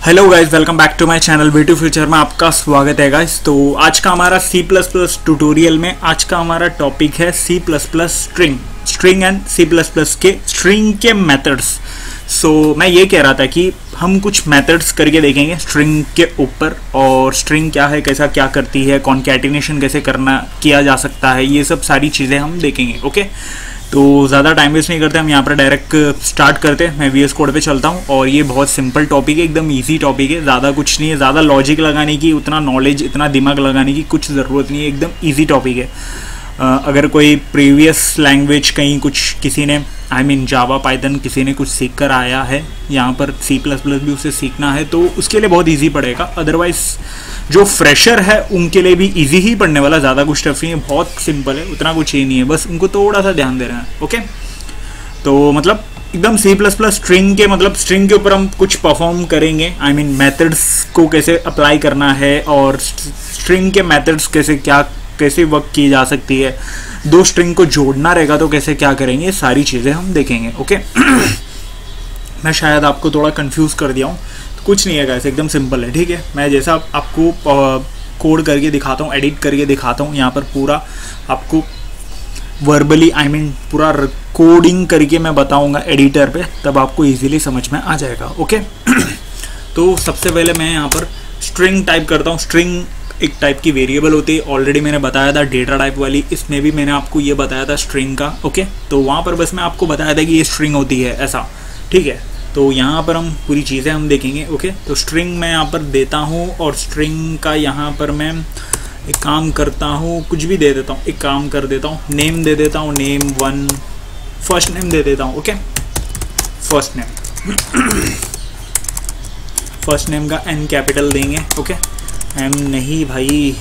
Hello guys, welcome back to my channel way to future में आपका स्वागत है गाइस। तो आज का हमारा C++ ट्यूटोरियल में आज का हमारा टॉपिक है C++ स्ट्रिंग एंड C++ के स्ट्रिंग के मेथड्स। सो मैं ये कह रहा था कि हम कुछ मेथड्स करके देखेंगे स्ट्रिंग के ऊपर, और स्ट्रिंग क्या है, कैसा क्या करती है, कॉन्कैटिनेशन कैसे किया जा सकता है, ये सब सारी चीज़ें हम देखेंगे। ओके, तो ज़्यादा टाइम वेस्ट नहीं करते, हम यहाँ पर डायरेक्ट स्टार्ट करते हैं। मैं VS कोड पे चलता हूँ और ये बहुत सिंपल टॉपिक है, एकदम इजी टॉपिक है, ज़्यादा कुछ नहीं है, ज़्यादा लॉजिक लगाने की, उतना नॉलेज, इतना दिमाग लगाने की कुछ ज़रूरत नहीं है, एकदम इजी टॉपिक है। अगर कोई प्रीवियस लैंग्वेज कहीं कुछ किसी ने जावा पाइथन किसी ने कुछ सीख कर आया है, यहाँ पर C++ भी उसे सीखना है तो उसके लिए बहुत इजी पड़ेगा। अदरवाइज जो फ्रेशर है उनके लिए भी इजी ही पढ़ने वाला, ज़्यादा कुछ टफ नहीं है, बहुत सिंपल है, उतना कुछ ही नहीं है, बस उनको थोड़ा सा ध्यान दे रहे हैं। ओके, तो मतलब एकदम C++ स्ट्रिंग के स्ट्रिंग के ऊपर हम कुछ परफॉर्म करेंगे। मेथड्स को कैसे अप्लाई करना है और स्ट्रिंग के मेथड्स कैसे वर्क की जा सकती है, दो स्ट्रिंग को जोड़ना रहेगा तो कैसे क्या करेंगे, सारी चीज़ें हम देखेंगे। ओके मैं शायद आपको थोड़ा कंफ्यूज कर दिया हूँ, तो कुछ नहीं है गाइस, एकदम सिंपल है। ठीक है, मैं जैसा आपको कोड करके दिखाता हूँ, एडिट करके दिखाता हूँ, यहाँ पर पूरा आपको वर्बली पूरा कोडिंग करके मैं बताऊँगा एडिटर पे, तब आपको ईजिली समझ में आ जाएगा। ओके तो सबसे पहले मैं यहाँ पर स्ट्रिंग टाइप करता हूँ। स्ट्रिंग एक टाइप की वेरिएबल होती है, ऑलरेडी मैंने बताया था डेटा टाइप वाली, इसमें भी मैंने आपको ये बताया था स्ट्रिंग का। ओके, तो वहाँ पर बस मैं आपको बताया था कि ये स्ट्रिंग होती है ऐसा। ठीक है, तो यहाँ पर हम पूरी चीज़ें हम देखेंगे। ओके, तो स्ट्रिंग मैं यहाँ पर देता हूँ और स्ट्रिंग का यहाँ पर मैं एक काम करता हूँ, कुछ भी दे देता हूँ, एक काम कर देता हूँ, नेम दे देता हूँ, नेम 1, फर्स्ट नेम दे देता हूँ। Okay, first name first name का N कैपिटल देंगे। ओके, M नहीं भाई,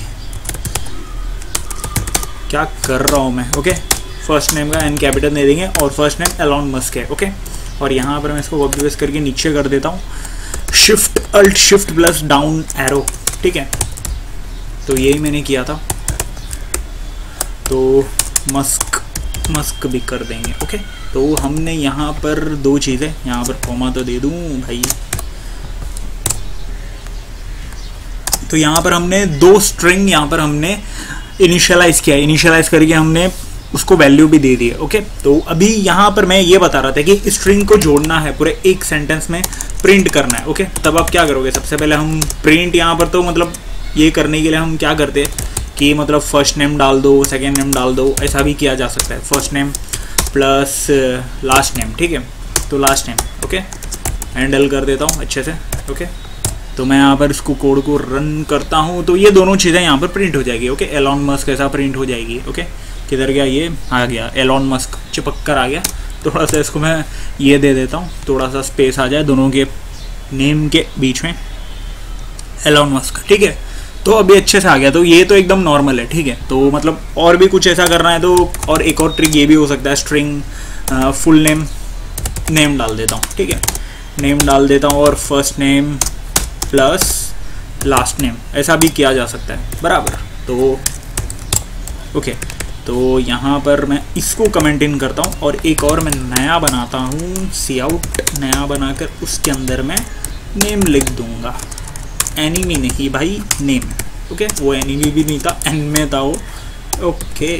क्या कर रहा हूँ मैं। ओके, फर्स्ट नेम का N कैपिटल दे देंगे और फर्स्ट नेम एलॉन मस्क है। ओके, और यहाँ पर मैं इसको कॉपी पेस्ट करके नीचे कर देता हूँ, शिफ्ट प्लस डाउन एरो। ठीक है, तो यही मैंने किया था, तो मस्क भी कर देंगे। ओके, तो हमने यहाँ पर दो चीज़ें, यहाँ पर कॉमा तो दे दूँ भाई, तो यहाँ पर हमने दो स्ट्रिंग यहाँ पर हमने इनिशियलाइज किया, इनिशियलाइज करके हमने उसको वैल्यू भी दे दी है। ओके, तो अभी यहाँ पर मैं ये बता रहा था कि स्ट्रिंग को जोड़ना है, पूरे एक सेंटेंस में प्रिंट करना है। ओके, तब आप क्या करोगे, सबसे पहले हम प्रिंट यहाँ पर तो ये करने के लिए हम क्या करते हैं कि फर्स्ट नेम डाल दो, सेकेंड नेम डाल दो, ऐसा भी किया जा सकता है, first name plus last name. ठीक है, तो लास्ट नेम। ओके, हैंडल कर देता हूँ अच्छे से। ओके, तो मैं यहाँ पर इसको कोड को रन करता हूँ, तो ये दोनों चीज़ें यहाँ पर प्रिंट हो जाएगी। ओके, एलॉन मस्क ऐसा प्रिंट हो जाएगी। ओके, किधर गया, ये आ गया, एलॉन मस्क चिपक कर आ गया। थोड़ा सा इसको मैं ये दे देता हूँ, थोड़ा सा स्पेस आ जाए दोनों के नेम के बीच में, एलॉन मस्क। ठीक है, तो अभी अच्छे से आ गया, तो ये तो एकदम नॉर्मल है। ठीक है, तो और भी कुछ ऐसा करना है तो, और एक और ट्रिक ये भी हो सकता है, स्ट्रिंग फुल नेम डाल देता हूँ। ठीक है, नेम डाल देता हूँ और first name plus last name, ऐसा भी किया जा सकता है बराबर। तो ओके, तो यहाँ पर मैं इसको कमेंट इन करता हूँ और एक और मैं नया बनाता हूँ, सी आउट नया बनाकर उसके अंदर मैं नेम लिख दूँगा, एनिमी नहीं भाई, नेम। ओके, वो एनिमी भी नहीं था, एन में था वो। ओके,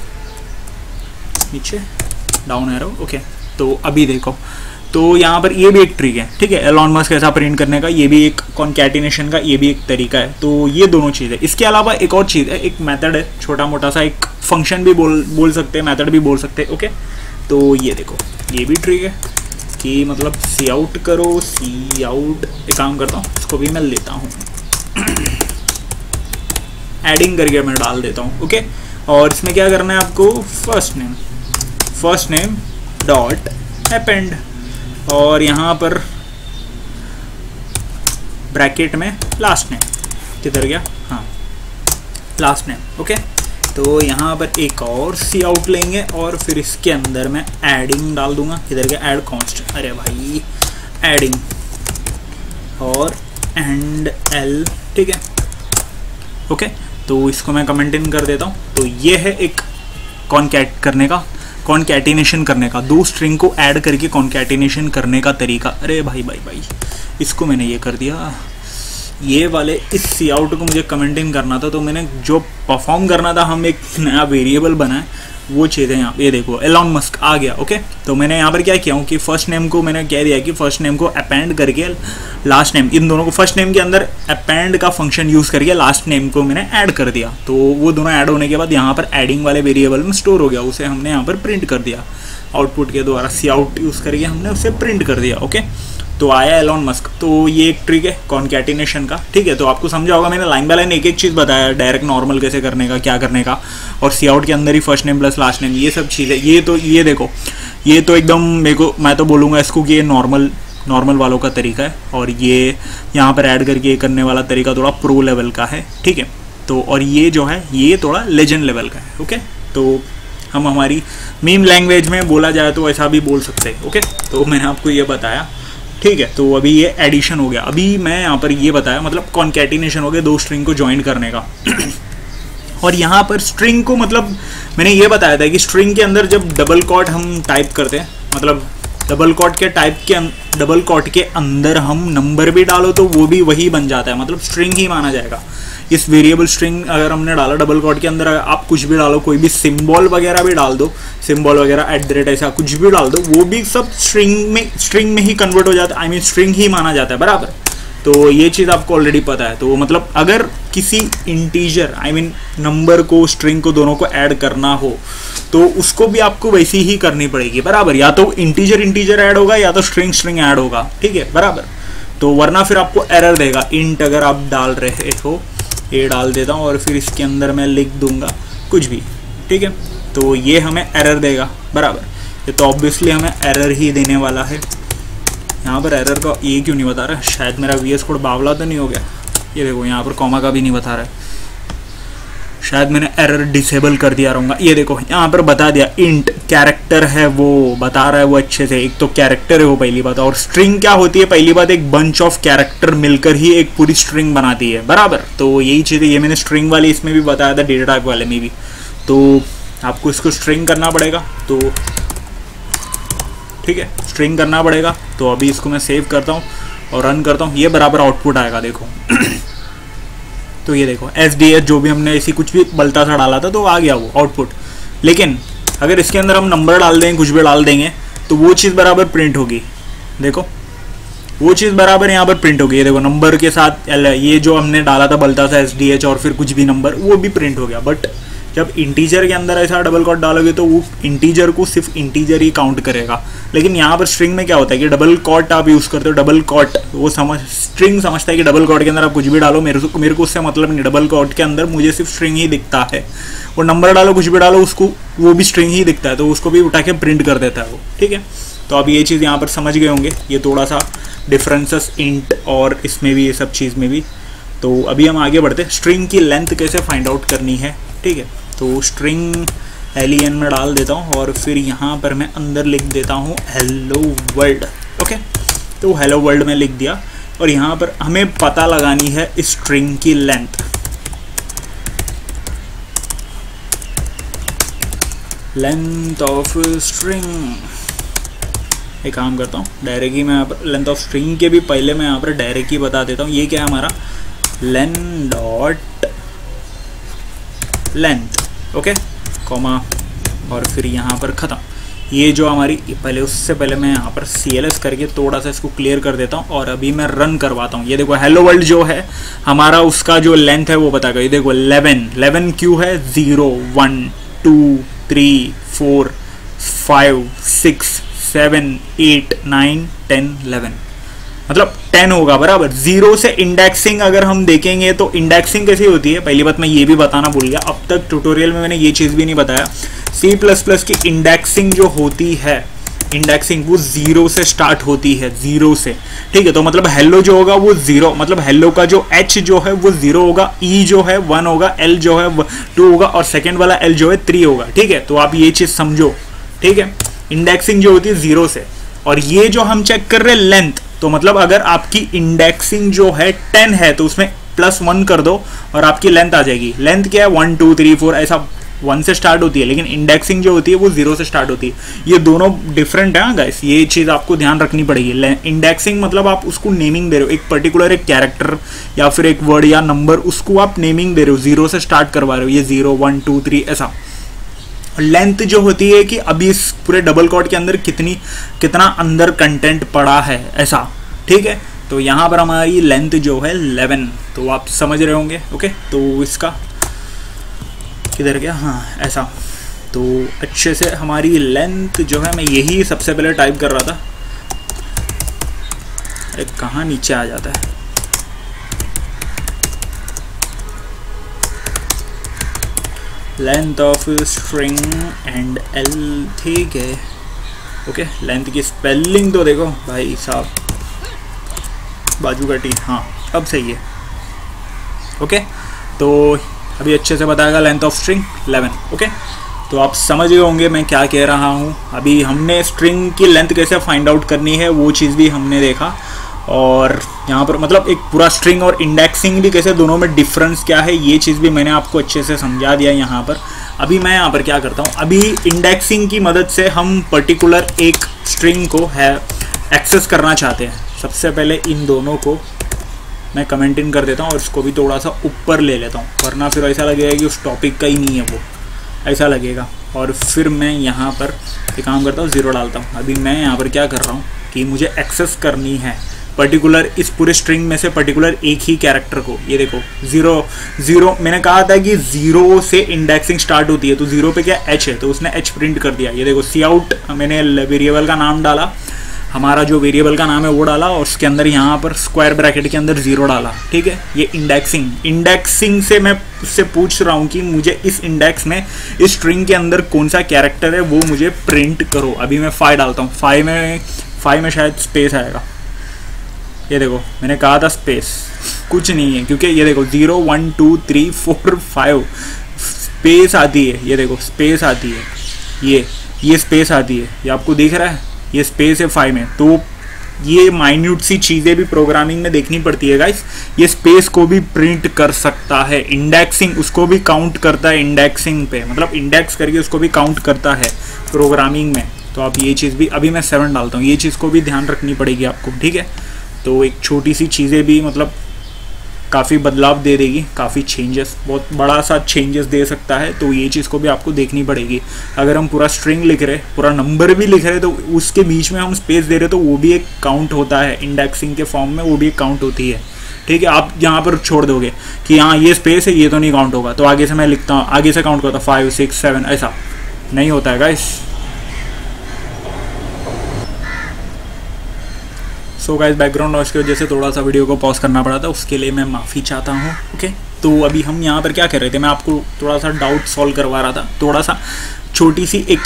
नीचे डाउन एरो। ओके, तो अभी देखो, तो यहाँ पर ये भी एक ट्रिक है। ठीक है, एलॉन मस्क ऐसा प्रिंट करने का, ये भी एक कॉन्कैटिनेशन का ये भी एक तरीका है। तो ये दोनों चीज़ है। इसके अलावा एक और चीज़ है, एक मेथड है, छोटा मोटा सा, एक फंक्शन भी बोल सकते हैं, मेथड भी बोल सकते हैं। ओके, तो ये देखो, ये भी ट्रिक है कि सी आउट करो, सी आउट, एक काम करता हूँ, इसको भी मैं लेता हूँ, एडिंग करके मैं डाल देता हूँ। ओके, और इसमें क्या करना है आपको, फर्स्ट नेम डॉट अपेंड, और यहाँ पर ब्रैकेट में लास्ट नेम, किधर गया, हाँ लास्ट नेम। ओके, तो यहाँ पर एक और सी आउट लेंगे और फिर इसके अंदर मैं एडिंग डाल दूंगा, किधर गया, ऐड कॉन्स्ट, अरे भाई एडिंग, और एंड एल। ठीक है, ओके, तो इसको मैं कमेंट इन कर देता हूँ। तो ये है एक कॉन्कैटिनेशन करने का, दो स्ट्रिंग को ऐड करके कॉन्कैटिनेशन करने का तरीका। अरे भाई इसको मैंने ये कर दिया, ये वाले इस सी आउट को मुझे कमेंटिंग करना था, तो मैंने जो परफॉर्म करना था, हम एक नया वेरिएबल बनाए, वो चीज़ें यहाँ ये देखो एलॉन मस्क आ गया। ओके, तो मैंने यहाँ पर क्या किया हूँ कि फर्स्ट नेम को मैंने कह दिया कि फर्स्ट नेम को अपेंड करके लास्ट नेम, इन दोनों को फर्स्ट नेम के अंदर अपेंड का फंक्शन यूज़ करके लास्ट नेम को मैंने ऐड कर दिया। तो वो दोनों ऐड होने के बाद यहाँ पर एडिंग वाले वेरिएबल में स्टोर हो गया, उसे हमने यहाँ पर प्रिंट कर दिया, आउटपुट के द्वारा सी आउट यूज़ करके हमने उसे प्रिंट कर दिया। ओके, तो आया एलॉन मस्क। तो ये एक ट्रिक है कॉन्कैटिनेशन का, ठीक है। तो आपको समझा होगा, मैंने लाइन बाय लाइन एक एक चीज़ बताया, डायरेक्ट नॉर्मल कैसे करने का, क्या करने का, और सी आउट के अंदर ही first name plus last name, ये सब चीज़ें। ये देखो, ये तो एकदम मैं तो बोलूँगा इसको कि ये नॉर्मल वालों का तरीका है, और ये यहाँ पर ऐड करके करने वाला तरीका थोड़ा प्रो लेवल का है, ठीक है। तो और ये जो है ये थोड़ा लेजेंड लेवल का है। ओके, तो हम हमारी मीम लैंग्वेज में बोला जाए तो ऐसा भी बोल सकते हैं। ओके, तो मैंने आपको ये बताया, ठीक है। तो अभी ये एडिशन हो गया, अभी मैं यहाँ पर ये बताया, मतलब कॉन्कैटिनेशन हो गया, दो स्ट्रिंग को ज्वाइन करने का। और यहाँ पर स्ट्रिंग को मतलब मैंने ये बताया था कि स्ट्रिंग के अंदर जब डबल कॉट हम टाइप करते हैं, मतलब डबल कॉट के अंदर हम नंबर भी डालो तो वो भी वही बन जाता है, मतलब स्ट्रिंग ही माना जाएगा। इस वेरिएबल स्ट्रिंग अगर हमने डाला डबल कॉट के अंदर, आप कुछ भी डालो, कोई भी सिंबल वगैरह भी डाल दो, सिंबल वगैरह @ ऐसा कुछ भी डाल दो, वो भी सब स्ट्रिंग में ही कन्वर्ट हो जाता है, आई मीन स्ट्रिंग ही माना जाता है, बराबर। तो ये चीज़ आपको ऑलरेडी पता है। तो मतलब अगर किसी इंटीजर आई मीन नंबर को स्ट्रिंग को दोनों को ऐड करना हो तो उसको भी आपको वैसी ही करनी पड़ेगी, बराबर। या तो इंटीजर ऐड होगा या तो स्ट्रिंग ऐड होगा, ठीक है, बराबर। तो वरना फिर आपको एरर देगा। इंट अगर आप डाल रहे हो, ये डाल देता हूँ और फिर इसके अंदर मैं लिख दूंगा कुछ भी, ठीक है, तो ये हमें एरर देगा, बराबर। ये तो ऑब्वियसली हमें एरर ही देने वाला है। यहाँ पर एरर का ये क्यों नहीं बता रहा है, शायद मेरा VS कोड बावला तो नहीं हो गया। ये देखो यहाँ पर कॉमा का भी नहीं बता रहा है, शायद मैंने एरर डिसेबल कर दिया रहूँगा। ये देखो यहाँ पर बता दिया, इंट कैरेक्टर है वो बता रहा है वो अच्छे से। एक तो कैरेक्टर है वो पहली बात, और स्ट्रिंग क्या होती है, पहली बात एक बंच ऑफ कैरेक्टर मिलकर ही एक पूरी स्ट्रिंग बनाती है, बराबर। तो यही चीज़ है, ये मैंने स्ट्रिंग वाली इसमें भी बताया था, डेटा टाइप वाले में भी। तो आपको इसको स्ट्रिंग करना पड़ेगा, तो ठीक है, स्ट्रिंग करना पड़ेगा। तो अभी इसको मैं सेव करता हूँ और रन करता हूँ, ये बराबर आउटपुट आएगा, देखो। तो ये देखो SDS जो भी हमने ऐसी कुछ भी बलता सा डाला था तो आ गया वो आउटपुट। लेकिन अगर इसके अंदर हम नंबर डाल देंगे, कुछ भी डाल देंगे, तो वो चीज़ बराबर प्रिंट होगी, देखो वो चीज़ बराबर यहाँ पर प्रिंट होगी। ये देखो नंबर के साथ ये जो हमने डाला था बलता सा SDH और फिर कुछ भी नंबर, वो भी प्रिंट हो गया। बट जब इंटीजर के अंदर ऐसा डबल कॉट डालोगे तो वो इंटीजर को सिर्फ इंटीजर ही काउंट करेगा। लेकिन यहाँ पर स्ट्रिंग में क्या होता है कि डबल कॉट आप यूज़ करते हो, डबल कॉट वो स्ट्रिंग समझता है कि डबल कॉट के अंदर आप कुछ भी डालो, मेरे को उससे मतलब नहीं। डबल कॉट के अंदर मुझे सिर्फ स्ट्रिंग ही दिखता है, वो नंबर डालो कुछ भी डालो उसको वो भी स्ट्रिंग ही दिखता है, तो उसको भी उठा के प्रिंट कर देता है वो, ठीक है। तो अब ये चीज़ यहाँ पर समझ गए होंगे, ये थोड़ा सा डिफरेंसेस इंट और इसमें भी, ये सब चीज़ में भी। तो अभी हम आगे बढ़ते हैं, स्ट्रिंग की लेंथ कैसे फाइंड आउट करनी है, ठीक है। तो स्ट्रिंग len में डाल देता हूँ और फिर यहाँ पर मैं अंदर लिख देता हूँ हेलो वर्ल्ड। ओके, तो हेलो वर्ल्ड में लिख दिया और यहाँ पर हमें पता लगानी है स्ट्रिंग की लेंथ। लेंथ ऑफ स्ट्रिंग, एक काम करता हूँ डायरेक्ट ही मैं यहाँ पर लेंथ ऑफ स्ट्रिंग के भी पहले मैं यहाँ पर डायरेक्ट ही बता देता हूँ। ये क्या है हमारा len dot length, okay, comma और फिर यहाँ पर ख़त्म। ये जो हमारी पहले, उससे पहले मैं यहाँ पर CLS करके थोड़ा सा इसको क्लियर कर देता हूँ और अभी मैं रन करवाता हूँ। ये देखो हेलो वर्ल्ड जो है हमारा, उसका जो लेंथ है वो बताएगा। ये देखो 11 क्यों है, 0 1 2 3 4 5 6 7 8 9 10 11, मतलब 10 होगा, बराबर। 0 से इंडेक्सिंग अगर हम देखेंगे तो इंडेक्सिंग कैसी होती है, पहली बात मैं ये भी बताना भूल गया, अब तक ट्यूटोरियल में मैंने ये चीज़ भी नहीं बताया। C++ की इंडेक्सिंग जो होती है, इंडेक्सिंग वो 0 से स्टार्ट होती है, 0 से, ठीक है। तो मतलब हेलो जो होगा वो 0, मतलब हेलो का जो H जो है वो 0 होगा, E जो है 1 होगा, L जो है 2 होगा और सेकेंड वाला L जो है 3 होगा, ठीक है। तो आप ये चीज़ समझो, ठीक है। इंडेक्सिंग जो होती है 0 से, और ये जो हम चेक कर रहे हैं लेंथ, तो मतलब अगर आपकी इंडेक्सिंग जो है 10 है तो उसमें +1 कर दो और आपकी लेंथ आ जाएगी। लेंथ क्या है 1 2 3 4 ऐसा 1 से स्टार्ट होती है, लेकिन इंडेक्सिंग जो होती है वो 0 से स्टार्ट होती है। ये दोनों डिफरेंट है गाइस, ये चीज़ आपको ध्यान रखनी पड़ेगी। इंडेक्सिंग मतलब आप उसको नेमिंग दे रहे हो, एक पर्टिकुलर एक कैरेक्टर या फिर एक वर्ड या नंबर, उसको आप नेमिंग दे रहे हो, 0 से स्टार्ट करवा रहे हो, ये 0 1 2 3 ऐसा। लेंथ जो होती है कि अभी इस पूरे डबल कोट के अंदर कितना अंदर कंटेंट पड़ा है, ऐसा, ठीक है। तो यहाँ पर हमारी लेंथ जो है 11, तो आप समझ रहे होंगे। ओके, तो इसका किधर गया, हाँ ऐसा। तो अच्छे से हमारी लेंथ जो है, मैं यही सबसे पहले टाइप कर रहा था, अरे कहाँ नीचे आ जाता है, length of string and L, ठीक है। ओके, लेंथ की स्पेलिंग तो देखो भाई साहब, बाजू का टी, हाँ अब सही है। ओके, तो अभी अच्छे से बताएगा लेंथ ऑफ स्ट्रिंग 11। ओके, तो आप समझ गए होंगे मैं क्या कह रहा हूँ। अभी हमने स्ट्रिंग की लेंथ कैसे फाइंड आउट करनी है वो चीज़ भी हमने देखा, और यहाँ पर मतलब एक पूरा स्ट्रिंग और इंडेक्सिंग भी कैसे, दोनों में डिफरेंस क्या है, ये चीज़ भी मैंने आपको अच्छे से समझा दिया यहाँ पर। अभी मैं यहाँ पर क्या करता हूँ, अभी इंडेक्सिंग की मदद से हम पर्टिकुलर एक स्ट्रिंग को है एक्सेस करना चाहते हैं। सबसे पहले इन दोनों को मैं कमेंट इन कर देता हूँ और इसको भी थोड़ा सा ऊपर ले लेता हूँ, वरना फिर ऐसा लगेगा कि उस टॉपिक का ही नहीं है वो, ऐसा लगेगा। और फिर मैं यहाँ पर एक काम करता हूँ, 0 डालता हूँ। अभी मैं यहाँ पर क्या कर रहा हूँ कि मुझे एक्सेस करनी है पर्टिकुलर इस पूरे स्ट्रिंग में से पर्टिकुलर एक ही कैरेक्टर को। ये देखो 0 मैंने कहा था कि 0 से इंडेक्सिंग स्टार्ट होती है, तो 0 पे क्या h है, तो उसने h प्रिंट कर दिया। ये देखो सी आउट, मैंने वेरिएबल का नाम डाला, हमारा जो वेरिएबल का नाम है वो डाला, और उसके अंदर यहाँ पर स्क्वायर ब्रैकेट के अंदर 0 डाला, ठीक है। ये इंडेक्सिंग से मैं उससे पूछ रहा हूँ कि मुझे इस इंडेक्स में इस स्ट्रिंग के अंदर कौन सा कैरेक्टर है वो मुझे प्रिंट करो। अभी मैं 5 डालता हूँ, 5 में शायद स्पेस आएगा। ये देखो मैंने कहा था स्पेस कुछ नहीं है, क्योंकि ये देखो 0 1 2 3 4 5 स्पेस आती है। ये देखो स्पेस आती है, ये स्पेस आती है, ये आपको दिख रहा है, ये स्पेस है 5 में। तो ये माइन्यूट सी चीज़ें भी प्रोग्रामिंग में देखनी पड़ती है गाइस। ये स्पेस को भी प्रिंट कर सकता है, इंडेक्सिंग उसको भी काउंट करता है, इंडेक्सिंग पे मतलब इंडेक्स करके उसको भी काउंट करता है प्रोग्रामिंग में। तो आप ये चीज़ भी, अभी मैं 7 डालता हूँ, ये चीज़ को भी ध्यान रखनी पड़ेगी आपको, ठीक है। तो एक छोटी सी चीज़ें भी मतलब काफ़ी बदलाव दे देगी, काफ़ी चेंजेस, बहुत बड़ा सा चेंजेस दे सकता है। तो ये चीज़ को भी आपको देखनी पड़ेगी। अगर हम पूरा स्ट्रिंग लिख रहे, पूरा नंबर भी लिख रहे, तो उसके बीच में हम स्पेस दे रहे, तो वो भी एक काउंट होता है इंडेक्सिंग के फॉर्म में, वो भी एक काउंट होती है, ठीक है। आप यहाँ पर छोड़ दोगे कि हाँ ये स्पेस है, ये तो नहीं काउंट होगा, तो आगे से मैं लिखता हूँ, आगे से काउंट करता हूँ 5 6 7, ऐसा नहीं होता है guys. So guys, background noise की वजह से थोड़ा सा वीडियो को पॉज करना पड़ा था, उसके लिए मैं माफ़ी चाहता हूँ। ओके, तो अभी हम यहाँ पर क्या कर रहे थे, मैं आपको थोड़ा सा डाउट सॉल्व करवा रहा था, थोड़ा सा छोटी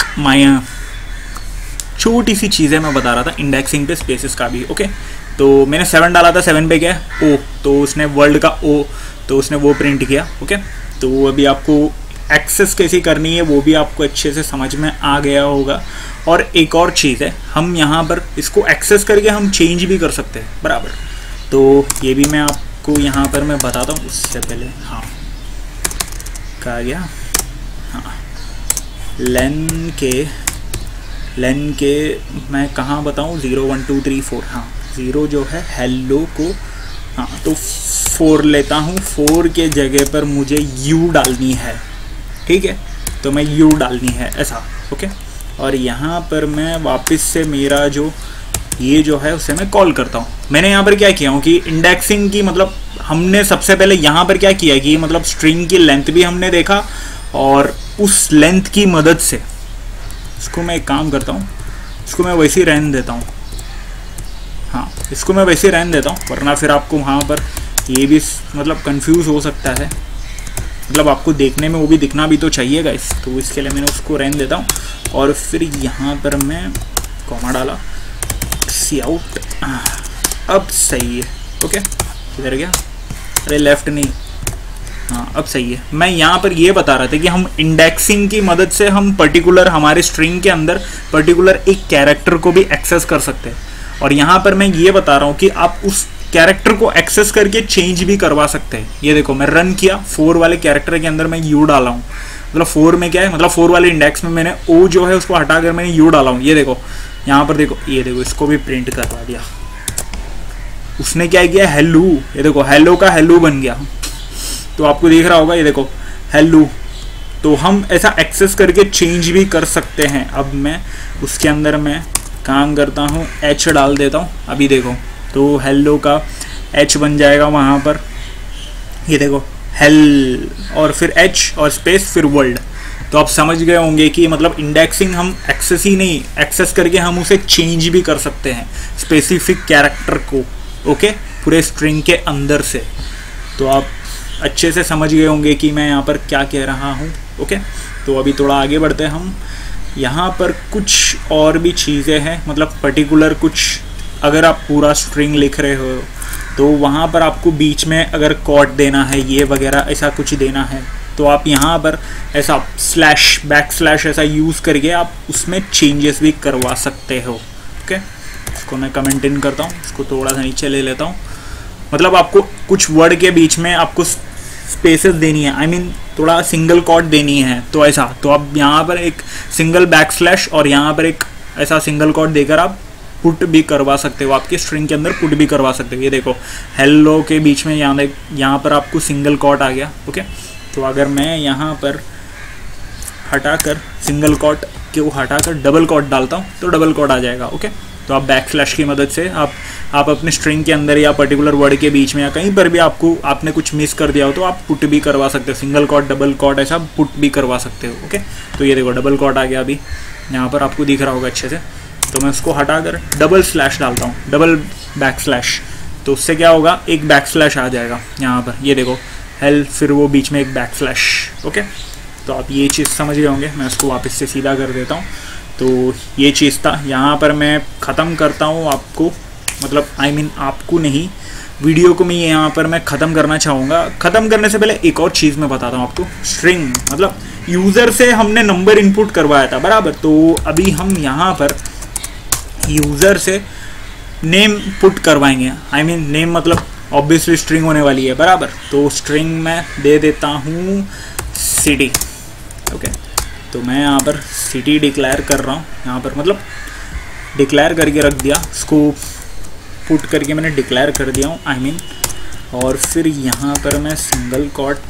सी चीज़ें मैं बता रहा था इंडेक्सिंग पे स्पेसेस का भी। ओके, तो मैंने 7 डाला था, 7 पे क्या ओ, तो उसने वर्ल्ड का ओ, तो उसने वो प्रिंट किया। ओके, तो अभी आपको एक्सेस कैसी करनी है वो भी आपको अच्छे से समझ में आ गया होगा। और एक और चीज़ है, हम यहाँ पर इसको एक्सेस करके हम चेंज भी कर सकते हैं, बराबर। तो ये भी मैं आपको यहाँ पर मैं बताता हूँ, उससे पहले हाँ कहा गया, हाँ लेन के मैं कहाँ बताऊँ, 0 1 2 3 4, हाँ 0 जो है हेलो को, हाँ तो 4 लेता हूँ, 4 के जगह पर मुझे यू डालनी है, ठीक है, तो मैं यू डालनी है ऐसा। ओके, और यहाँ पर मैं वापस से मेरा जो ये जो है उसे मैं कॉल करता हूँ। मैंने यहाँ पर क्या किया हूँ कि इंडेक्सिंग की मतलब हमने सबसे पहले यहाँ पर क्या किया कि मतलब स्ट्रिंग की लेंथ भी हमने देखा, और उस लेंथ की मदद से इसको मैं एक काम करता हूँ, इसको मैं वैसे ही रहने देता हूँ, हाँ इसको मैं वैसे ही रहने देता हूँ, वरना फिर आपको वहाँ पर ये भी मतलब कंफ्यूज हो सकता है, मतलब आपको देखने में वो भी दिखना भी तो चाहिए गाइस। तो इसके लिए मैंने उसको रहने देता हूँ, और फिर यहाँ पर मैं कॉमा डाला, सी आउट, अब सही है। ओके, इधर गया, अरे लेफ्ट नहीं, हाँ अब सही है। मैं यहाँ पर ये बता रहा था कि हम इंडेक्सिंग की मदद से हम पर्टिकुलर हमारे स्ट्रिंग के अंदर पर्टिकुलर एक कैरेक्टर को भी एक्सेस कर सकते हैं, और यहाँ पर मैं ये बता रहा हूँ कि आप उस कैरेक्टर को एक्सेस करके चेंज भी करवा सकते हैं। ये देखो मैं रन किया, 4 वाले कैरेक्टर के अंदर मैं यू डाला हूँ, मतलब 4 में क्या है, मतलब 4 वाले इंडेक्स में मैंने ओ जो है उसको हटाकर मैंने यू डाला हूँ। ये देखो यहाँ पर देखो, ये देखो इसको भी प्रिंट करवा दिया उसने। क्या किया, हेलो, ये देखो हेलो का हेलो बन गया। तो आपको दिख रहा होगा, ये देखो हेलो। तो हम ऐसा एक्सेस करके चेंज भी कर सकते हैं। अब मैं उसके अंदर मैं काम करता हूँ, एच डाल देता हूँ। अभी देखो तो हेलो का एच बन जाएगा वहाँ पर, ये देखो हेल और फिर एच और स्पेस फिर वर्ल्ड। तो आप समझ गए होंगे कि मतलब इंडेक्सिंग हम एक्सेस ही नहीं, एक्सेस करके हम उसे चेंज भी कर सकते हैं स्पेसिफिक कैरेक्टर को, ओके, पूरे स्ट्रिंग के अंदर से। तो आप अच्छे से समझ गए होंगे कि मैं यहाँ पर क्या कह रहा हूँ, ओके। तो अभी थोड़ा आगे बढ़ते हैं हम। यहाँ पर कुछ और भी चीज़ें हैं, मतलब पर्टिकुलर कुछ, अगर आप पूरा स्ट्रिंग लिख रहे हो तो वहाँ पर आपको बीच में अगर कॉट देना है, ये वगैरह ऐसा कुछ देना है, तो आप यहाँ पर ऐसा स्लैश बैक स्लैश ऐसा यूज़ करके आप उसमें चेंजेस भी करवा सकते हो, ओके। इसको मैं कमेंट इन करता हूँ, इसको थोड़ा सा नीचे ले लेता हूँ। मतलब आपको कुछ वर्ड के बीच में आपको स्पेसेस देनी है, आई मीन थोड़ा सिंगल कॉट देनी है, तो ऐसा, तो आप यहाँ पर एक सिंगल बैक स्लैश और यहाँ पर एक ऐसा सिंगल कॉट देकर आप पुट भी करवा सकते हो, आपके स्ट्रिंग के अंदर पुट भी करवा सकते हो। ये देखो हेलो के बीच में यहाँ पर आपको सिंगल कॉट आ गया, ओके। तो अगर मैं यहाँ पर हटाकर सिंगल कॉट को हटाकर डबल कॉट डालता हूँ तो डबल कॉट आ जाएगा, ओके। तो आप बैक स्लैश की मदद से आप अपने स्ट्रिंग के अंदर या पर्टिकुलर वर्ड के बीच में या कहीं पर भी आपने कुछ मिस कर दिया हो तो आप पुट भी करवा सकते हो, सिंगल कॉट डबल कॉट ऐसा पुट भी करवा सकते हो, ओके। तो ये देखो डबल कॉट आ गया, अभी यहाँ पर आपको दिख रहा होगा अच्छे से। तो मैं उसको हटाकर डबल स्लैश डालता हूँ, डबल बैक स्लैश, तो उससे क्या होगा, एक बैक स्लैश आ जाएगा यहाँ पर, ये देखो हेल, फिर वो बीच में एक बैक स्लैश, ओके। तो आप ये चीज़ समझ गए होंगे। मैं उसको वापस से सीधा कर देता हूँ। तो ये चीज़ था, यहाँ पर मैं ख़त्म करता हूँ आपको, मतलब आई मीन आपको नहीं, वीडियो को मैं यहाँ पर मैं ख़त्म करना चाहूँगा। ख़त्म करने से पहले एक और चीज़ मैं बताता हूँ आपको। स्ट्रिंग मतलब यूज़र से हमने नंबर इनपुट करवाया था, बराबर। तो अभी हम यहाँ पर यूज़र से नेम पुट करवाएंगे, आई मीन नेम मतलब ऑब्वियसली स्ट्रिंग होने वाली है, बराबर। तो स्ट्रिंग मैं दे देता हूँ सिटी, ओके। तो मैं यहाँ पर सिटी डिक्लेयर कर रहा हूँ, यहाँ पर मतलब डिक्लेयर करके रख दिया, इसको पुट करके मैंने डिक्लेयर कर दिया हूँ, आई मीन। और फिर यहाँ पर मैं single quote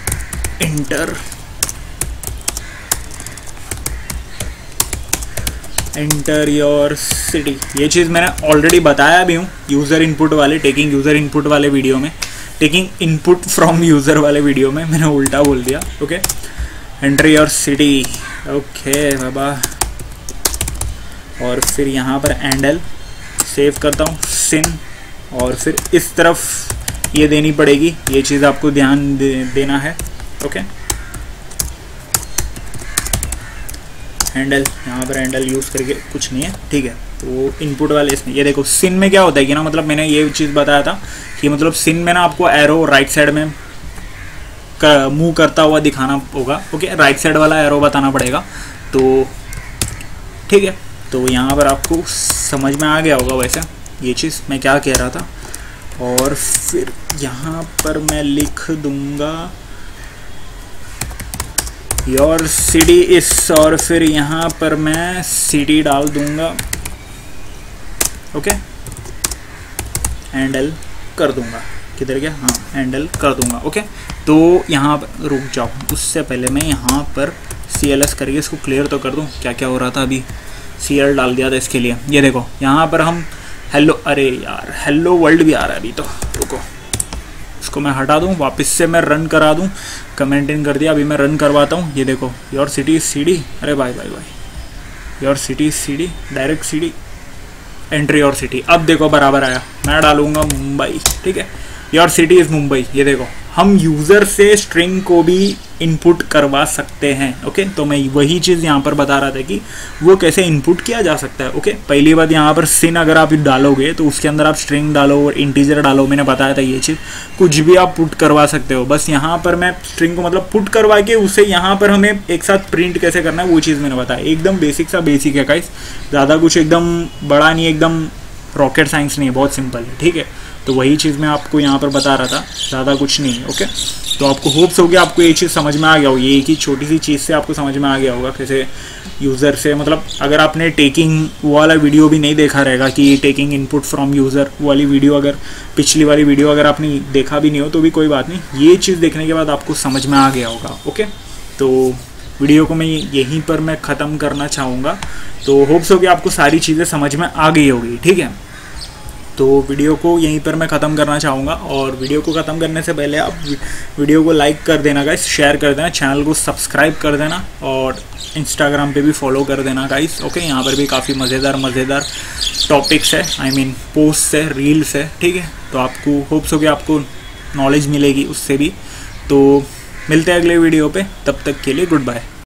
enter your city. ये चीज़ मैंने ऑलरेडी बताया भी हूँ यूज़र इनपुट वाले, टेकिंग यूज़र इनपुट वाले वीडियो में, टेकिंग इनपुट फ्रॉम यूज़र वाले वीडियो में मैंने उल्टा बोल दिया, okay. Enter your city, okay बाबा। और फिर यहाँ पर एंडल सेव करता हूँ, सिन, और फिर इस तरफ ये देनी पड़ेगी, ये चीज़ आपको ध्यान देना है, ओके। हैंडल, यहाँ पर हैंडल यूज़ करके कुछ नहीं है, ठीक है। तो इनपुट वाले इसमें ये देखो सिन में क्या होता है कि ना, मतलब मैंने ये चीज़ बताया था कि मतलब सिन में ना आपको एरो राइट साइड में मूव करता हुआ दिखाना होगा, ओके। राइट साइड वाला एरो बताना पड़ेगा, तो ठीक है। तो यहाँ पर आपको समझ में आ गया होगा वैसे ये चीज़ मैं क्या कह रहा था। और फिर यहाँ पर मैं लिख दूँगा योर सिटी इस, और फिर यहाँ पर मैं सिटी डाल दूँगा, ओके। हैंडल कर दूँगा, किधर गया, हाँ हैंडल कर दूँगा, ओके। तो यहाँ पर रुक जाओ, उससे पहले मैं यहाँ पर CLS करके इसको क्लियर तो कर दूँ। क्या क्या हो रहा था, अभी CL डाल दिया था इसके लिए। ये देखो यहाँ पर हम हेलो, अरे यार हेलो वर्ल्ड भी आ रहा है अभी, तो रुको इसको मैं हटा दूँ, वापस से मैं रन करा दूँ। कमेंट इन कर दिया, अभी मैं रन करवाता हूँ। ये देखो योर सिटी CD, अरे भाई your city CD, direct CD, entry your city. अब देखो बराबर आया, मैं डालूंगा मुंबई, ठीक है। Your city is Mumbai. ये देखो हम यूज़र से स्ट्रिंग को भी इनपुट करवा सकते हैं, ओके। तो मैं वही चीज़ यहाँ पर बता रहा था कि वो कैसे इनपुट किया जा सकता है, ओके। पहली बात यहाँ पर सिन अगर आप डालोगे तो उसके अंदर आप स्ट्रिंग डालो और इंटीजर डालो, मैंने बताया था ये चीज़, कुछ भी आप पुट करवा सकते हो। बस यहाँ पर मैं स्ट्रिंग को मतलब पुट करवा के उसे यहाँ पर हमें एक साथ प्रिंट कैसे करना है वो चीज़ मैंने बताया। एकदम बेसिक सा बेसिक है गाइस, ज़्यादा कुछ एकदम बड़ा नहीं, एकदम रॉकेट साइंस नहीं है, बहुत सिंपल है, ठीक है। तो वही चीज़ मैं आपको यहाँ पर बता रहा था, ज़्यादा कुछ नहीं। ओके, तो आपको होप्स होगी आपको ये चीज़ समझ में आ गया होगी, ये एक ही छोटी सी चीज़ से आपको समझ में आ गया होगा कैसे यूज़र से, मतलब अगर आपने टेकिंग वाला वीडियो भी नहीं देखा रहेगा कि टेकिंग इनपुट फ्रॉम यूज़र वाली वीडियो, अगर पिछली वाली वीडियो अगर आपने देखा भी नहीं हो तो भी कोई बात नहीं, ये चीज़ देखने के बाद आपको समझ में आ गया होगा। ओके, तो वीडियो को मैं यहीं पर मैं ख़त्म करना चाहूँगा। तो होप्स हो कि आपको सारी चीज़ें समझ में आ गई होगी। ठीक है, तो वीडियो को यहीं पर मैं ख़त्म करना चाहूँगा, और वीडियो को ख़त्म करने से पहले आप वीडियो को लाइक कर देना गाइस, शेयर कर देना, चैनल को सब्सक्राइब कर देना, और इंस्टाग्राम पे भी फॉलो कर देना गाइस। ओके, यहाँ पर भी काफ़ी मज़ेदार टॉपिक्स है, आई मीन पोस्ट है, रील्स है। ठीक है, तो आपको होप्स हो कि आपको नॉलेज मिलेगी उससे भी। तो मिलते हैं अगले वीडियो पे, तब तक के लिए गुड बाय।